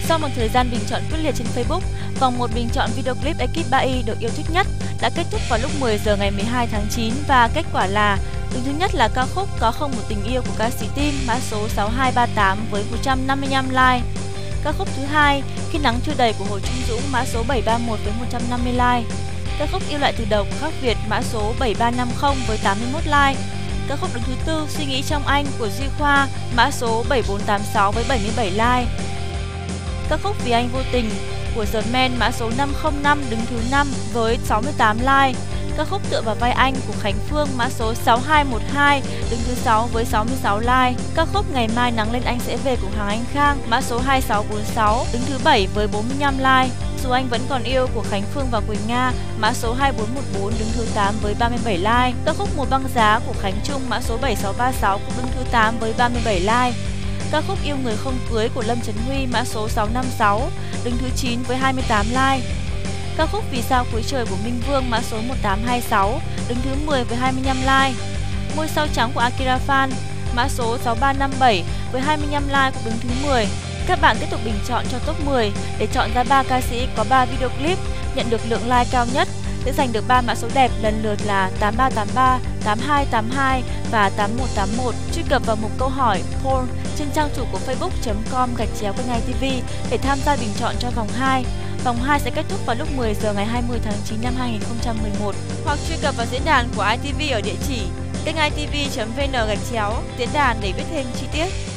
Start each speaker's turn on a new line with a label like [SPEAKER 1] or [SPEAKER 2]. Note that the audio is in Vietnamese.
[SPEAKER 1] Sau một thời gian bình chọn quyết liệt trên Facebook, vòng 1 bình chọn video clip ekip 3Y được yêu thích nhất đã kết thúc vào lúc 10 giờ ngày 12 tháng 9 và kết quả là đứng thứ nhất là ca khúc Có Không Một Tình Yêu của ca sĩ Tim mã số 6238 với 155 like. Ca khúc thứ hai Khi Nắng Chưa Đầy của Hồ Trung Dũng mã số 731 với 150 like. Ca khúc Yêu Lại Từ Đầu của Khắc Việt mã số 7350 với 81 like. Ca khúc đứng thứ tư Suy Nghĩ Trong Anh của Duy Khoa mã số 7486 với 77 like. Ca khúc Vì Anh Vô Tình của The Man mã số 505 đứng thứ 5 với 68 like. Ca khúc Tựa Vào Vai Anh của Khánh Phương mã số 6212 đứng thứ 6 với 66 like. Ca khúc Ngày Mai Nắng Lên Anh Sẽ Về của Hoàng Anh Khang mã số 2646 đứng thứ 7 với 45 like. Dù Anh Vẫn Còn Yêu của Khánh Phương và Quỳnh Nga mã số 2414 đứng thứ 8 với 37 like. Ca khúc Mùa Băng Giá của Khánh Trung mã số 7636 cũng đứng thứ 8 với 37 like. Ca khúc Yêu Người Không Cưới của Lâm Trấn Huy mã số 656 đứng thứ 9 với 28 like. Ca khúc Vì Sao Cuối Trời của Minh Vương mã số 1826 đứng thứ 10 với 25 like. Ngôi Sao Trắng của Akira Fan mã số 6357 với 25 like cũng đứng thứ 10. Các bạn tiếp tục bình chọn cho top 10 để chọn ra 3 ca sĩ có 3 video clip nhận được lượng like cao nhất sẽ giành được 3 mã số đẹp lần lượt là 8383, 8282 và 8181. Truy cập vào mục câu hỏi poll trên trang chủ của facebook.com/kênh ITV để tham gia bình chọn cho vòng 2. Vòng 2 sẽ kết thúc vào lúc 10 giờ ngày 20 tháng 9 năm 2011 hoặc truy cập vào diễn đàn của ITV ở địa chỉ kênh itv.vn/diễn đàn để biết thêm chi tiết.